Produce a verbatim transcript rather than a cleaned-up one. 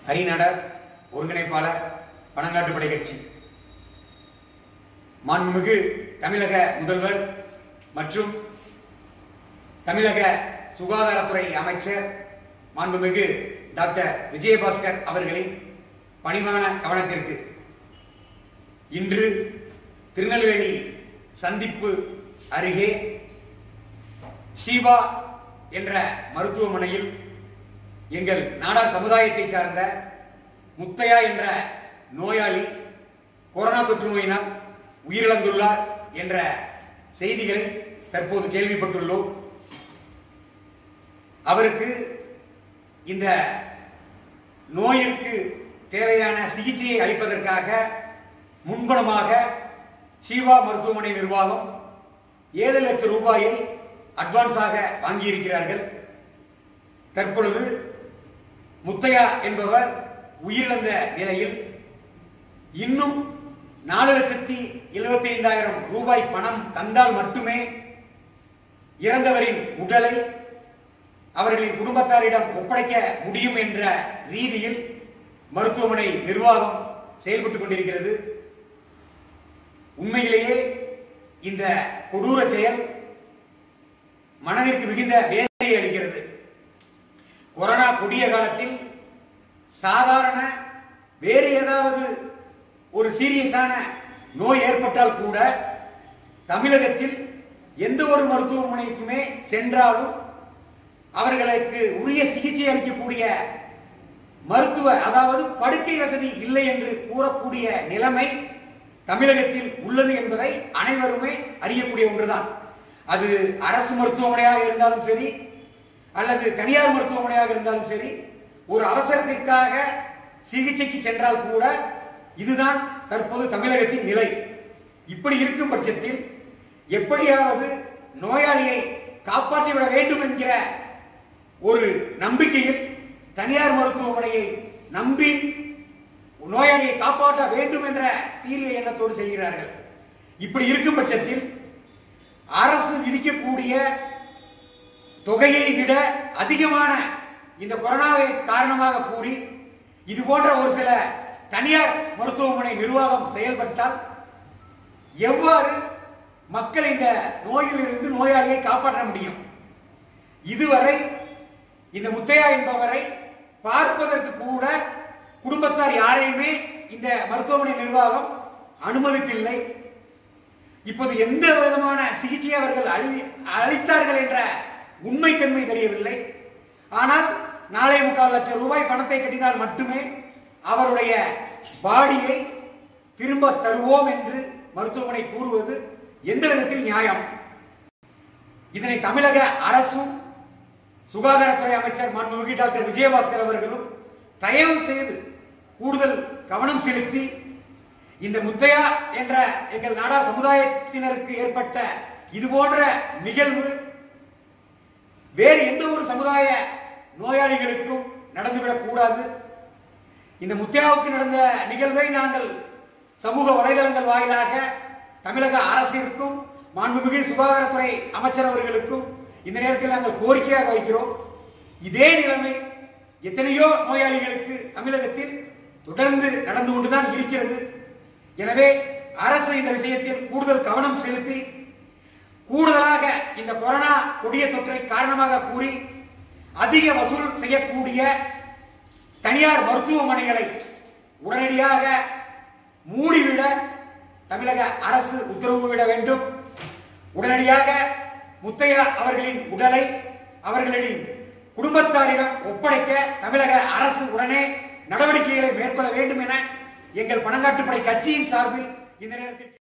ஹரிநாடர் ஒருங்கிணைப்பாளர் பனங்காட்டுப்படை கட்சி மாண்புமிகு தமிழக முதல்வர் மற்றும் தமிழக சுகாதாரத்துறை அமைச்சர் மாண்புமிகு டாக்டர் விஜயபாஸ்கர் அவர்களின் பணிவான கவனத்திற்கு இன்று திருநெல்வேலி சந்திப்பு அருகே ஷீபா என்ற மருத்துவமனையில் எங்கள் நாடார் சமுதாயத்தை சார்ந்த முத்தையா என்ற நோயாளி கொரோனா தொற்று நோயினால் உயிரிழந்துள்ளார் என்ற செய்திகளை தற்போது கேள்விப்பட்டுள்ளோம். அவருக்கு இந்த நோயிற்கு தேவையான சிகிச்சையை அளிப்பதற்காக முன்பணமாக ஷீபா மருத்துவமனை நிர்வாகம் ஏழு லட்சம் ரூபாயை அட்வான்ஸாக வாங்கியிருக்கிறார்கள். தற்பொழுது முத்தையா என்பவர் உயிரிழந்த நிலையில் இன்னும் நாலு லட்சத்தி எழுபத்தி ஐந்தாயிரம் ரூபாய் பணம் தந்தால் மட்டுமே இறந்தவரின் உடலை அவர்களின் குடும்பத்தாரிடம் ஒப்படைக்க முடியும் என்ற ரீதியில் மருத்துவமனை நிர்வாகம் செயல்பட்டுக் கொண்டிருக்கிறது. உண்மையிலேயே இந்த கொடூர செயல் மனதிற்கு மிகுந்த வேதனையை அளிக்கிறது. கொரோனா கொடிய காலத்தில் சாதாரண வேறு ஏதாவது ஒரு சீரியஸான நோய் ஏற்பட்டால் கூட தமிழகத்தில் எந்த ஒரு மருத்துவமனைக்குமே சென்றாலும் அவர்களுக்கு உரிய சிகிச்சை அளிக்கக்கூடிய மருத்துவ அதாவது படுக்கை வசதி இல்லை என்று கூறக்கூடிய நிலைமை தமிழகத்தில் உள்ளது என்பதை அனைவருமே அறியக்கூடிய ஒன்றுதான். அது அரசு மருத்துவமனையாக இருந்தாலும் சரி அல்லது தனியார் மருத்துவமனையாக இருந்தாலும் சரி, ஒரு அவசரத்திற்காக சிகிச்சைக்கு சென்றால் கூட இதுதான் தற்போது தமிழகத்தின் நிலை. இப்படி இருக்கும் பட்சத்தில் எப்படியாவது நோயாளியை காப்பாற்றிவிட வேண்டும் என்கிற ஒரு நம்பிக்கையில் தனியார் மருத்துவமனையை நம்பி நோயாளியை காப்பாற்ற வேண்டும் என்ற சீரிய எண்ணத்தோடு செல்கிறார்கள். இப்படி இருக்கும் பட்சத்தில் அரசு விதிக்கக்கூடிய தொகையை விட அதிகமான இந்த கொரோனாவை காரணமாக கூறி இது போன்ற ஒரு சில தனியார் மருத்துவமனை நிர்வாகம் செயல்பட்டால் எவ்வாறு மக்கள் இந்த நோயில் இருந்து நோயாளியை காப்பாற்ற முடியும்? இதுவரை இந்த முத்தையா என்பவரை பார்ப்பதற்கு கூட குடும்பத்தார் யாரையுமே இந்த மருத்துவமனை நிர்வாகம் அனுமதித்தில்லை. இப்போது எந்த விதமான சிகிச்சை அவர்கள் அளித்தார்கள் என்ற உண்மைத்தன்மை தெரியவில்லை. ஆனால் நாலே முக்கால் லட்சம் ரூபாய் பணத்தை கட்டினால் மட்டுமே அவருடைய பாடியை திரும்ப தருவோம் என்று மருத்துவமனை கூறுவது எந்த விதத்தில் நியாயம்? இதனை தமிழக அரசும் சுகாதாரத்துறை அமைச்சர் மாண்புமிகு டாக்டர் விஜயபாஸ்கர் அவர்களும் தயவு செய்து கூடுதல் கவனம் செலுத்தி இந்த முத்தையா என்ற எங்கள் நாடார் சமுதாயத்தினருக்கு ஏற்பட்ட இது போன்ற நிகழ்வு வேறு எந்த ஒரு சமுதாய நோயாளிகளுக்கும் நடந்துவிடக் கூடாது. இந்த முத்தையாவுக்கு நடந்த நிகழ்வை நாங்கள் சமூக வலைதளங்கள் வாயிலாக தமிழக அரசிற்கும் மாண்புமிகு சுகாதாரத்துறை அமைச்சர் அவர்களுக்கும் இந்த நேரத்தில் நாங்கள் கோரிக்கையாக வைக்கிறோம். இதே நிலைமை எத்தனையோ நோயாளிகளுக்கு தமிழகத்தில் தொடர்ந்து நடந்து கொண்டுதான் இருக்கிறது. எனவே அரசு இந்த விஷயத்தில் கூடுதல் கவனம் செலுத்தி கூடுதலாக இந்த கொரோனா கொடிய தொற்றை காரணமாக கூறி அதிக வசூல் செய்யக்கூடிய தனியார் மருத்துவமனைகளை உடனடியாக மூடிவிட தமிழக அரசு உத்தரவிட வேண்டும். உடனடியாக முத்தையா அவர்களின் உடலை அவர்களின் குடும்பத்தாரிடம் ஒப்படைக்க தமிழக அரசு உடனே நடவடிக்கைகளை மேற்கொள்ள வேண்டும் என எங்கள் பனங்காட்டுப்படை கட்சியின் சார்பில் இந்த நேரத்தில்